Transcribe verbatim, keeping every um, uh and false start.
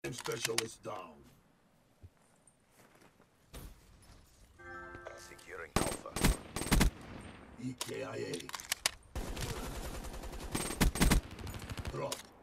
Specialist down. Securing Alpha. E K I A. Drop.